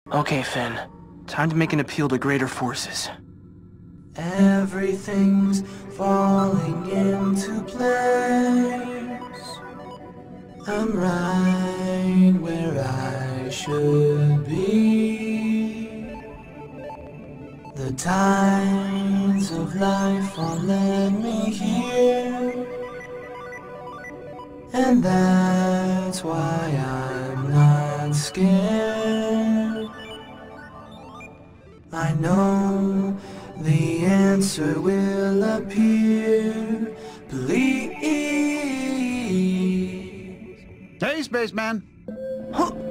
Okay, Finn. Time to make an appeal to greater forces. Everything's falling into place. I'm right where I should be. The tides of life are led me here, and that's why I'm not scared. I know the answer will appear, please. Hey, spaceman. Huh.